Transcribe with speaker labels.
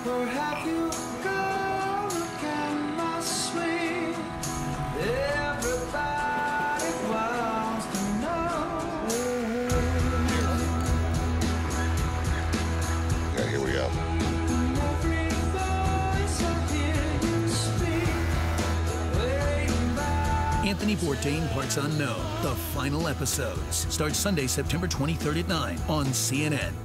Speaker 1: Or have you gone again, my sweet? Everybody wants to know.
Speaker 2: Yeah, here we go.
Speaker 1: Every voice I hear you speak, waiting by.
Speaker 3: Anthony Bourdain Parts Unknown. The final episodes start Sunday, September 23rd at 9 on CNN.